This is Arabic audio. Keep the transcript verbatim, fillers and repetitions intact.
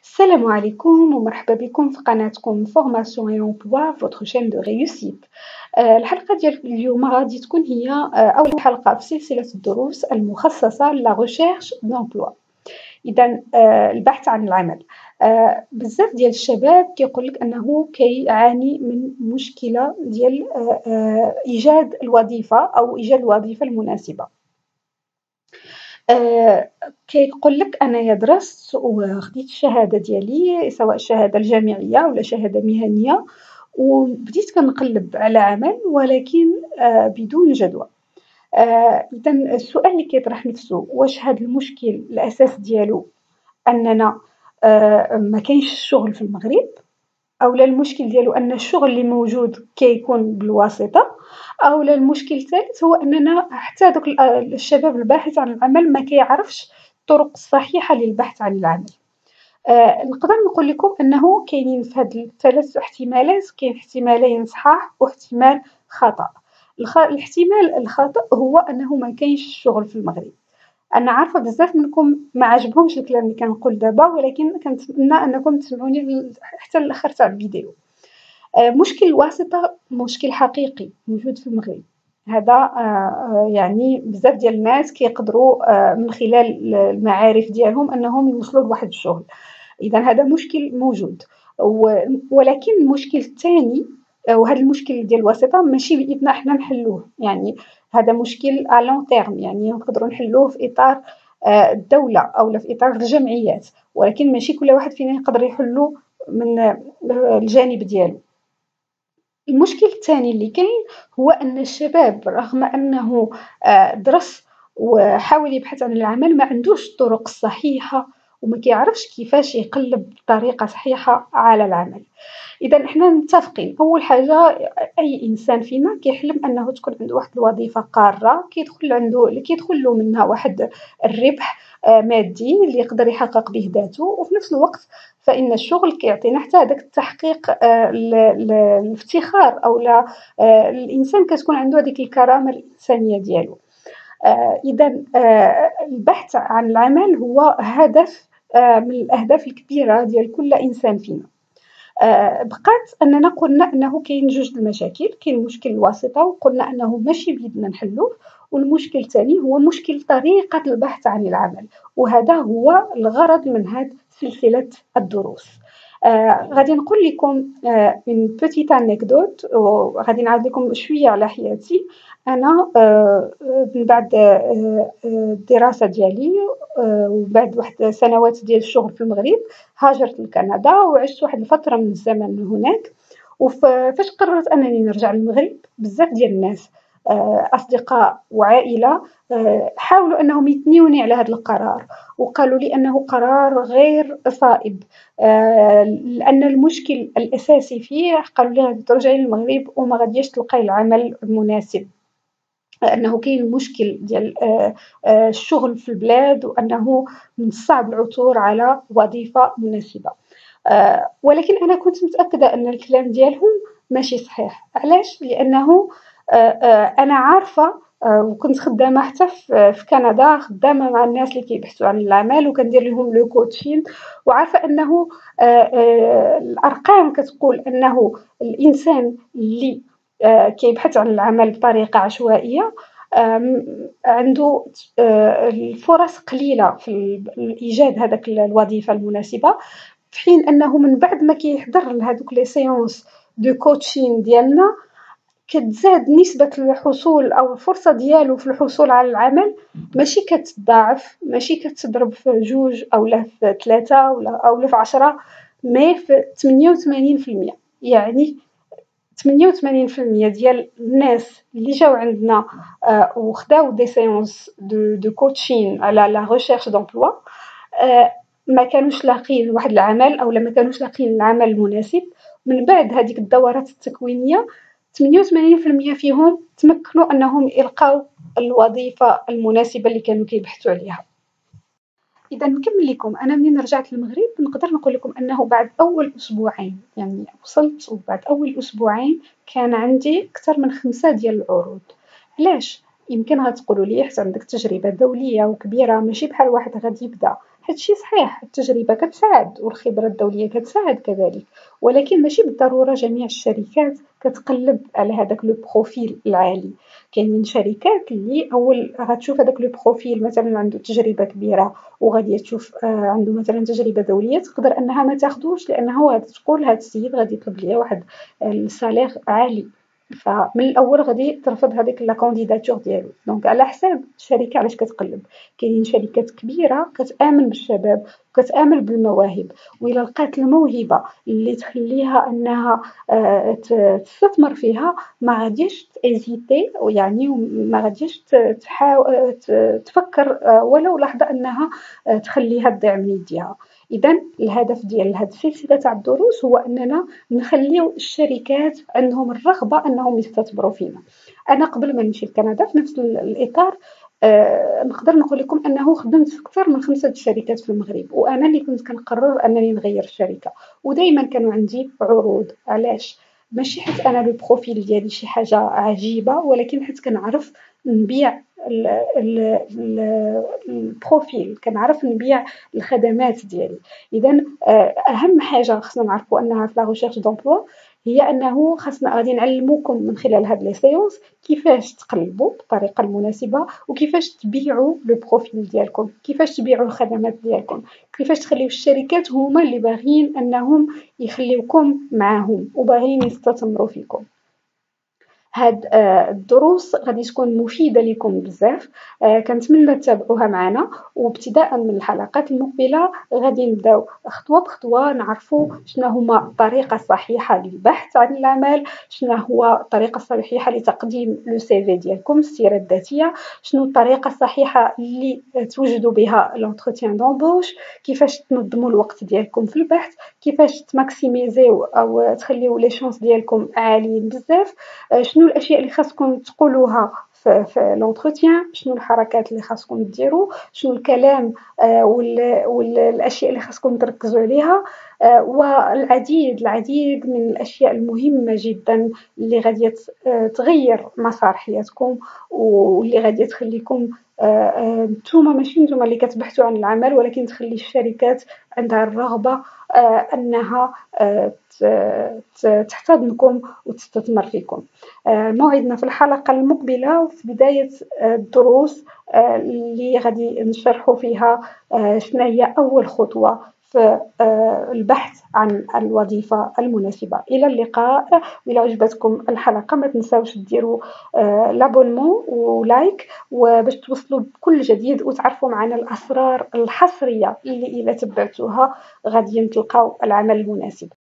السلام عليكم ومرحبا بكم في قناتكم Formation et Emploi votre chaîne de réussite. آه، الحلقة ديال اليوم غادي تكون هي آه، أول حلقة في سلسلة الدروس المخصصة لا recherche d'emploi. إذا آه، البحث عن العمل. آه، بزاف ديال الشباب كيقول لك أنه كيعاني من مشكلة ديال آه، آه، إيجاد الوظيفة أو إيجاد الوظيفة المناسبة. آآ كيقول لك أنايا درست وخديت الشهادة ديالي سواء الشهادة الجامعية ولا شهادة مهنية، وبديت كنقلّب على عمل ولكن آآ بدون جدوى. آآ إذًا السؤال اللي كيطرح نفسه واش هاد المشكل الأساس ديالو أننا آآ ما كاينش الشغل في المغرب؟ أولا المشكل ديالو أن الشغل اللي موجود كيكون بالواسطة، أولا المشكل الثالث هو أننا حتى دوك ال الشباب الباحث عن العمل ما كيعرفش الطرق الصحيحة للبحث عن العمل. آآ نقدر نقول لكم أنه كاينين في هاد الثلاث احتمالات كاين احتمالين صحاح واحتمال خطأ. الخ الاحتمال الخاطئ هو أنه ما كاينش الشغل في المغرب. أنا عارفة بزاف منكم ما عجبهمش الكلام اللي كنقول دابا، ولكن كنتمنى أنكم تسمعوني ل حتى للآخر تاع الفيديو. آآ مشكل الواسطة مشكل حقيقي موجود في المغرب، هذا آآ يعني بزاف ديال الناس كيقدروا آآ من خلال المعارف ديالهم أنهم يوصلوا لواحد الشغل، إذا هذا مشكل موجود. و ولكن المشكل الثاني وهذا المشكل ديال الواسطة ماشي بإيدنا حنا نحلوه، يعني هذا مشكل à long terme يعني نقدروا نحلوه في إطار آآ الدولة أولا في إطار الجمعيات، ولكن ماشي كل واحد فينا يقدر يحلو من آه، الجانب ديالو. المشكل الثاني اللي كاين هو أن الشباب رغم أنه آآ درس وحاول يبحث عن العمل ما عندوش الطرق الصحيحة وما كيعرفش كيفاش يقلّب بطريقة صحيحة على العمل. إذا حنا متفقين، أول حاجة أي إنسان فينا كيحلم أنه تكون عنده واحد الوظيفة قارة كيدخل عنده اللي كيدخل له منها واحد الربح آآ مادي اللي يقدر يحقق به ذاته، وفي نفس الوقت فإن الشغل كيعطينا حتى هذاك التحقيق آآ ال ال الافتخار أولا آآ الإنسان كتكون عنده هذيك الكرامة الإنسانية ديالو. آآ إذًا آآ البحث عن العمل هو هدف آآ من الأهداف الكبيرة ديال كل إنسان فينا. آآ بقات أننا قلنا أنه كاين جوج د المشاكل، كاين مشكل الواسطة وقلنا أنه ماشي بيدنا نحلوه، والمشكل الثاني هو مشكل طريقة البحث عن العمل، وهذا هو الغرض من هاد سلسلة الدروس. آآ غادي نقول لكم آآ une petite anecdote وغادي نعاود لكم شوية على حياتي. أنا آآ من بعد آآ الدراسة ديالي آآ وبعد واحد سنوات ديال الشغل في المغرب، هاجرت لكندا وعشت واحد الفترة من الزمن هناك. وف فاش قررت أنني نرجع للمغرب بزاف ديال الناس آآ أصدقاء وعائلة آآ حاولوا أنهم يثنيوني على هذا القرار، وقالوا لي أنه قرار غير صائب آآ لأن المشكل الأساسي فيه قالوا لي غادي ترجعي للمغرب وما غادياش تلقاي العمل المناسب. أنه كاين مشكل ديال آآ آآ الشغل في البلاد وأنه من الصعب العثور على وظيفة مناسبة. آآ ولكن أنا كنت متأكدة أن الكلام ديالهم ماشي صحيح، علاش؟ لأنه آآ آآ أنا عارفة آآ وكنت خدامة حتى في في كندا، خدامة مع الناس اللي كيبحثوا عن العمل وكندير لهم le coaching وعارفة أنه آآ آآ الأرقام كتقول أنه الإنسان اللي آآ كيبحث عن العمل بطريقة عشوائية آمم عنده آآ الفرص قليلة في ال إيجاد هذاك ال الوظيفة المناسبة، في حين أنه من بعد ما كيحضر لهادوك les séances de coaching ديالنا كتزاد نسبة الحصول أو الفرصة ديالو في الحصول على العمل ماشي كتضاعف، ماشي كتضرب في جوج أولا في ثلاثة ولا أولا في عشرة مي في ثمانية وثمانين في المية يعني ثمانية وثمانين في المية ديال الناس اللي جاو عندنا آآ وخداو des séances de de coaching على la recherche d'emploi آآ ما كانوش لاقيين واحد العمل أولا ما كانوش لاقيين العمل المناسب، من بعد هاديك الدورات التكوينية ثمانية وثمانين في المية فيهم تمكنوا أنهم يلقاو الوظيفة المناسبة اللي كانوا كيبحثوا عليها. إذا نكمل لكم، أنا منين رجعت للمغرب نقدر نقول لكم أنه بعد أول أسبوعين يعني وصلت وبعد أول أسبوعين كان عندي أكثر من خمسة ديال العروض. علاش؟ يمكن غتقولوا لي حيت عندك تجربة دولية وكبيرة ماشي بحال واحد غادي يبدا هادشي صحيح، التجربة كتساعد والخبرة الدولية كتساعد كذلك، ولكن ماشي بالضرورة جميع الشركات كتقلّب على هذاك لو بروفيل العالي. كاينين شركات اللي أول غتشوف هذاك لو بروفيل مثلًا عنده تجربة كبيرة وغادية تشوف آآ عنده مثلًا تجربة دولية، تقدر أنها ما تاخدوش لأنه غادي تقول هاد السيد غادي يطلب ليا واحد السالير عالي، فمن الأول غادي ترفض هذيك لا كونديداتور ديالو. دونك على حساب الشركة علاش كتقلّب. كاينين شركات كبيرة كتآمن بالشباب وكتآمن بالمواهب، وإلا لقات الموهبة اللي تخليها أنها آآ ت تستثمر فيها ما غاديش تهيزيتي ويعني ما غاديش ت تحاو ت تفكر آآ ولو لحظة أنها آآ تخليها تضيع من يديها. إذًا الهدف ديال هاد السلسلة تاع الدروس هو أننا نخليو الشركات عندهم الرغبة أنهم يستثمروا فينا. أنا قبل ما نمشي لكندا في نفس ال الإطار آآ نقدر نقول لكم أنه خدمت في أكثر من خمسة شركات في المغرب، وأنا اللي كنت كنقرر أنني نغيّر الشركة، ودايمًا كانوا عندي عروض. علاش؟ ماشي حيت أنا لو بروفيل ديالي شي حاجة عجيبة، ولكن حيت كنعرف نبيع ال ال ال البروفيل، كنعرف نبيع الخدمات ديالي. إذًا آآ أهم حاجة خصنا نعرفوا أنها في لا recherche d'emploi هي أنه خاصنا غادي نعلموكم من خلال هاد لي séances كيفاش تقلبوا بالطريقة المناسبة وكيفاش تبيعوا لو بروفيل ديالكم، كيفاش تبيعوا الخدمات ديالكم، كيفاش تخليو الشركات هما اللي باغيين أنهم يخليوكم معاهم وباغيين يستثمروا فيكم. هاد آآ الدروس غادي تكون مفيدة ليكم بزاف، آآ كنتمنى تتابعوها معنا، وابتداءً من الحلقات المقبلة غادي نبداو خطوة بخطوة نعرفوا شنا هما الطريقة الصحيحة للبحث عن العمل، شنا هو الطريقة الصحيحة لتقديم لو سي في ديالكم السيرة الذاتية، شنو الطريقة الصحيحة اللي توجدوا بها l'entretien d'embauche، كيفاش تنظموا الوقت ديالكم في البحث، كيفاش تماكسيميزيو أو تخليو لي شونس ديالكم عاليين بزاف، شنو الأشياء اللي خاصكم تقولوها في, في لونتروتيان، شنو الحركات اللي خاصكم ديروا، شنو الكلام آه والأشياء اللي خاصكم تركزوا عليها، آه والعديد العديد من الأشياء المهمة جدا اللي غادية تغير مسار حياتكم واللي غادية تخليكم نتوما ماشي نتوما اللي كتبحثوا عن العمل، ولكن تخلي الشركات عندها الرغبة أنها تحتضنكم وتستثمر فيكم. موعدنا في الحلقة المقبلة وفي بداية الدروس اللي غادي نشرحوا فيها شنو هي أول خطوة في البحث عن الوظيفة المناسبة. إلى اللقاء. وإلى عجبتكم الحلقة ما تنساوش ديروا لابونمون ولايك وباش توصلوا بكل جديد وتعرفوا معنا الأسرار الحصرية اللي إذا تبعتوها غادي تلقاو العمل المناسب.